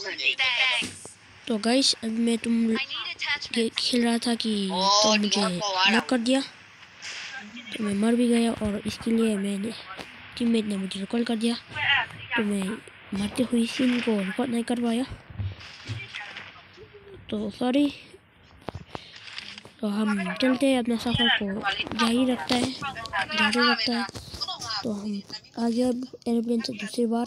तो गाइस अभी मैं खेल रहा था कि तो मुझे नॉक कर दिया, तो मैं मर भी गया और इसके लिए मैंने टीममेट ने मुझे रिकॉल कर दिया, तो मैं मरते हुए सीन को रिकॉर्ड नहीं कर पाया, तो सॉरी। तो हम चलते हैं अपने सफ़र को जारी रखता है। तो हम आ गया एरोप्लेन से दूसरी बार।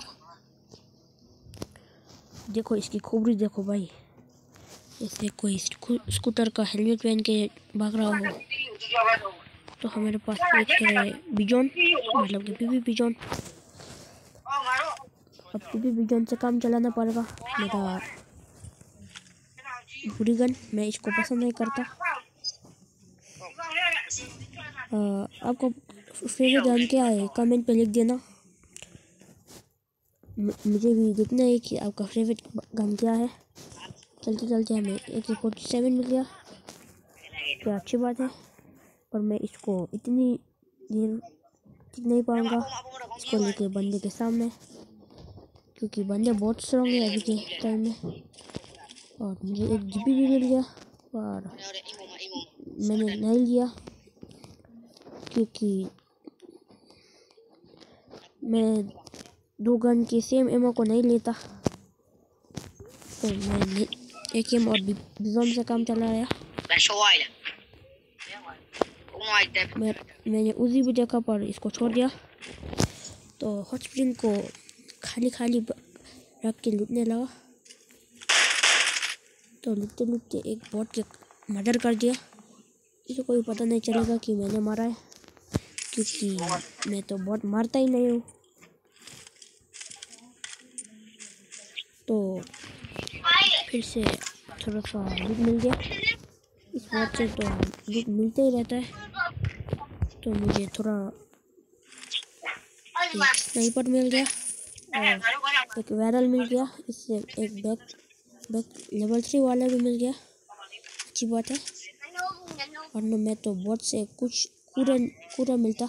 देखो इसकी खोपड़ी देखो भाई, जैसे कोई स्कूटर का हेलमेट पहन के भाग रहा हो। तो हमारे पास एक है बिजॉन, मतलब कि पीपी बिजॉन। अब पीपी बिजॉन से काम चलाना पड़ेगा। मेरा बुरी गन, मैं इसको पसंद नहीं करता। आपको फेवरेट गन क्या है कमेंट पे लिख देना, मुझे भी देखना है कि आपका फेवरेट गन क्या है। चलते हमें AK-47 मिल गया, तो अच्छी बात है, पर मैं इसको इतनी देर टिक नहीं पाऊँगा इसको लेके बंदे के सामने, क्योंकि बंदे बहुत स्ट्रॉन्ग है अभी के टाइम में। और मुझे एक जीपी भी मिल गया, और मैंने नहीं लिया क्योंकि मैं 2 गन के सेम एमो को नहीं लेता। तो मैंने AK और बिजॉन से काम चलाया। मैंने उजी भी देखा पर इसको छोड़ दिया। तो हॉट स्प्रिंग को खाली रख के लूटने लगा। तो लूटते एक बॉट के मर्डर कर दिया। इसे कोई पता नहीं चलेगा कि मैंने मारा है, क्योंकि मैं तो बॉट मारता ही नहीं हूँ। तो फिर से थोड़ा सा लूट मिल गया। इस बॉट से तो लूट मिलते ही रहता है। तो मुझे थोड़ा एक स्नाइपर मिल गया और एक वैरल मिल गया। इससे एक बैक लेवल 3 वाला भी मिल गया, अच्छी बात है। और न मैं तो बॉट से कुछ पूरा मिलता,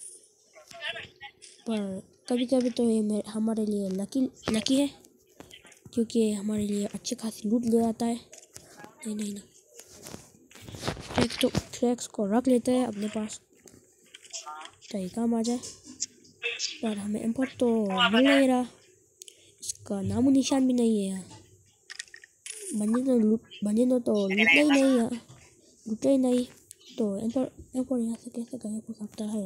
पर कभी तो ये हमारे लिए लकी है, क्योंकि हमारे लिए अच्छे खासी लूट ले आता है। नहीं ट्रैक्स को रख लेते हैं अपने पास, तो ये काम आ जाए। पर हमें इम्पोर्ट तो मिल नहीं रहा, इसका नामो निशान भी नहीं है। बंदे तो लूटा ही नहीं। तो इम्पोर्ट यहाँ से कैसे गायब हो सकता है,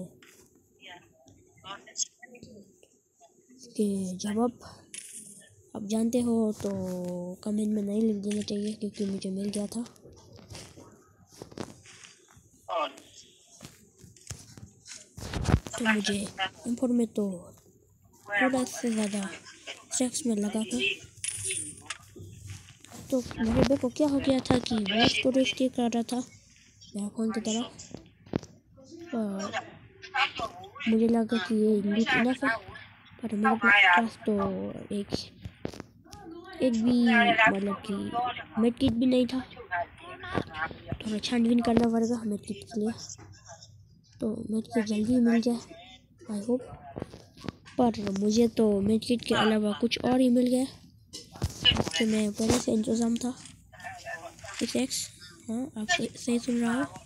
इसके जवाब आप जानते हो तो कमेंट में नहीं लिख देना चाहिए, क्योंकि मुझे मिल गया था। तो मुझे इम्पोर्ट में तो थोड़ा से ज़्यादा ट्रैक्स में लगा था। तो मेरे बे को क्या हो गया था कि वॉच को स्टे कर रहा था मेरा फ़ोन की तरफ, और मुझे लगा कि ये लूट इनफ है, पर मेरे पास तो एक भी मतलब कि मेड किट भी नहीं था। थोड़ा छानबीन करना पड़ेगा मेड किट के लिए, तो मेड किट जल्दी मिल जाए आई होप। पर मुझे तो मेड किट के अलावा कुछ और ही मिल गया, कि मैं पहले से इंतज़ाम था। 6x, हाँ आप सही सुन रहा हो।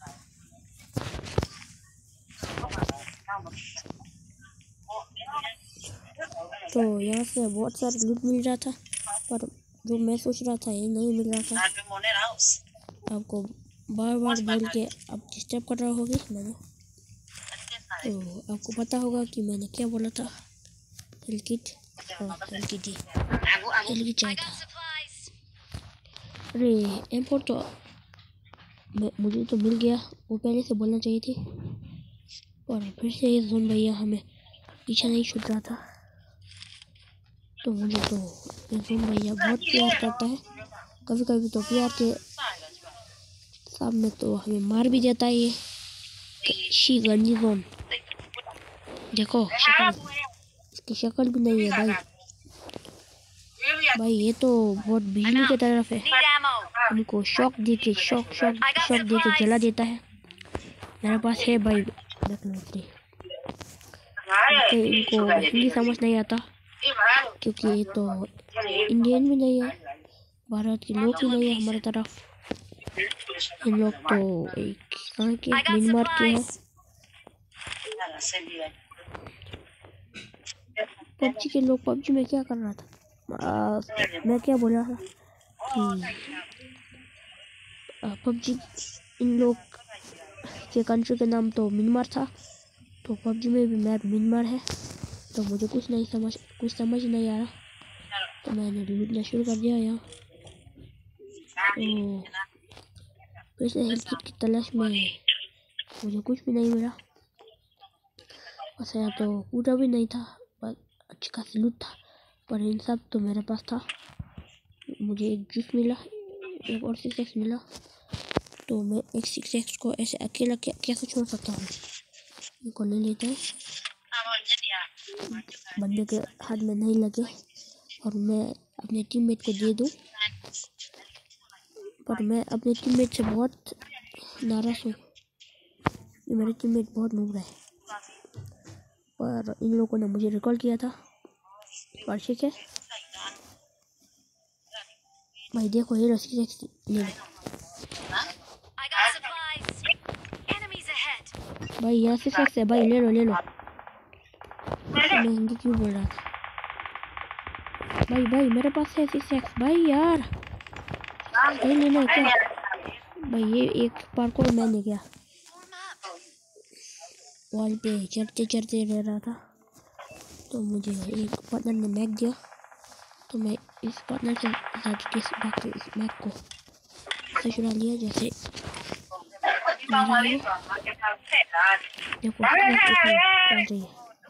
तो यहाँ से बहुत सारा लूट मिल रहा था, पर जो मैं सोच रहा था ये नहीं मिल रहा था। आपको बार बोल के आप डिस्टर्ब कर रहा होगी मैंने, तो आपको पता होगा कि मैंने क्या बोला था। हेलकिट चाहिए था। अरे एम्पोर्ट तो मुझे तो मिल गया, वो पहले से बोलना चाहिए थी। और फिर से ये जोन भैया हमें पीछे नहीं छूट रहा था। तो मुझे तो ये जोन भैया बहुत प्यार करता है, कभी तो प्यार के सामने तो हमें मार भी देता है। ये गंजी जोन देखो, इसकी शक्ल भी नहीं है भाई ये तो बहुत बिजली की तरफ है, उनको शॉक दे के जला देता है। मेरे पास है भाई इनको हिंदी समझ नहीं आता, क्योंकि ये तो इंडियन भी नहीं है, भारत के लोग भी नहीं है हमारी तरफ। इन लोग तो एक कहाँ के, म्यांमार के हैं। पबजी के लोग, पबजी में क्या कर रहा था, मैं क्या बोल रहा था कि पबजी इन लोग के कंट्री का नाम तो म्यांमार था, तो पबजी में भी मैप म्यांमार है। तो मुझे कुछ समझ नहीं आ रहा, तो मैंने लूटना शुरू कर दिया यहाँ। तो फिर से हेल्थ किट की तलाश में मुझे कुछ भी नहीं मिला, बस यहाँ तो पूरा भी नहीं था, पर अच्छी खासी लूट था, पर इन सब तो मेरे पास था। मुझे एक जूस मिला, एक और 6x मिला, तो मैं एक 6x को ऐसे अकेला कैसे छोड़ सकता हूँ। इनको ले लेते हैं, बंदे के हाथ में नहीं लगे, और मैं अपने टीममेट को दे दूँ। पर मैं अपने टीममेट से बहुत नाराज़ हूँ, ये मेरे टीममेट बहुत नूब है, पर इन लोगों ने मुझे रिकॉल किया था। पर ठीक है भाई, देखो ये 6x ले लो भाई, यहाँ 6x है भाई, ले लो ले लो। मैं हिंदी क्यों बोल रहा था भाई मेरे पास है 6x भाई यार, ये लेना क्या भाई। ये एक पार्कोर मैंने किया, वॉल पे चढ़ते रह रहा था, तो मुझे एक पार्टनर ने मैक दिया, तो मैं इस पार्टनर के साथ इस मैक को ऐसे चुरा लिया जैसे देखो चल रही है।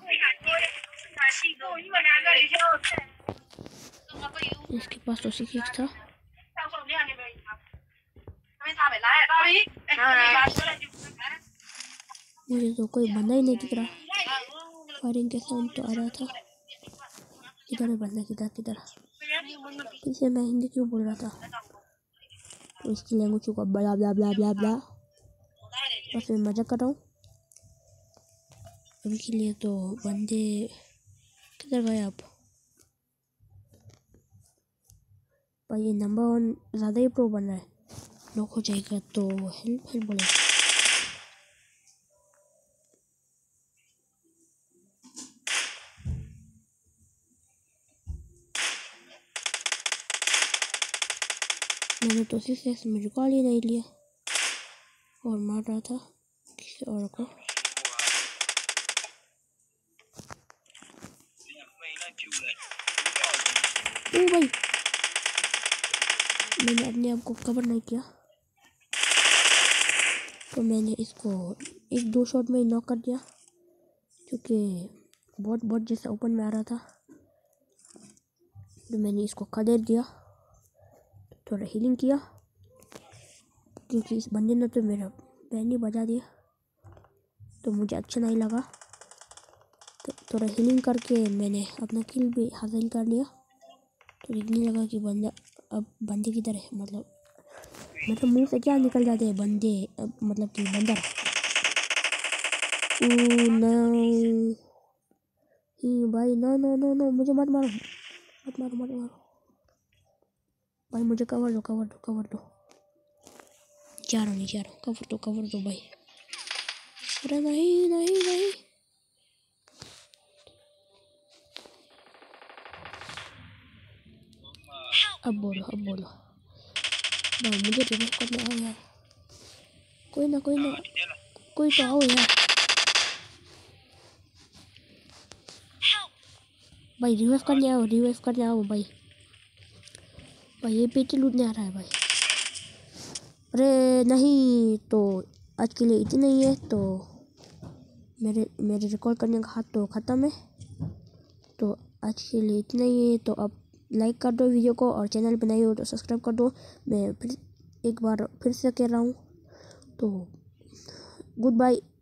इसके पास तो 6x था, मुझे तो कोई बंदा ही नहीं दिख रहा, फायरिंग के साउंड तो आ रहा था। किधर है बंदा, किधर पीछे। मैं हिंदी क्यों बोल रहा था, तो इसकी लैंग्वेज को बला बला बला बला बला, बस मैं मजाक कर रहा हूँ अभी के लिए। तो बंदे किधर गए आप भाई, ये नंबर 1 ज़्यादा ही प्रो बन रहा है, लॉक हो जाएगा तो हेल्प बोले। मैंने तो 6x में रिकॉल ही नहीं लिया और मार रहा था किसी और को। ओ भाई, मैंने अपने आप को कवर नहीं किया, तो मैंने इसको 1-2 शॉट में ही नॉक कर दिया, क्योंकि बहुत जैसा ओपन में आ रहा था। तो मैंने इसको खदेड़ दिया, थोड़ा हीलिंग किया, क्योंकि इस बंदे ने तो मेरा बैंड ही बजा दिया, तो मुझे अच्छा नहीं लगा। तो थोड़ा हीलिंग करके मैंने अपना किल भी हासिल कर लिया। तो दिखने लगा कि बंदे किधर है, मतलब मुंह से क्या निकल जाते हैं बंदे, मतलब कि बंदर। भाई नो, मुझे मत मारो भाई, मुझे कवर दो। जा रहा हूँ, कवर दो भाई। अरे नहीं अब बोलो भाई, मुझे रिवाइव करने आओ यार, कोई तो आओ यार भाई, रिवाइव करने आओ भाई। ये पेटी लूटने आ रहा है भाई। अरे नहीं, तो आज के लिए इतना ही है। तो मेरे रिकॉर्ड करने का हाथ तो ख़त्म है, तो आज के लिए इतना ही है। तो आप लाइक कर दो वीडियो को, और चैनल पे नए हो तो सब्सक्राइब कर दो। मैं फिर एक बार फिर से कह रहा हूँ, तो गुड बाय।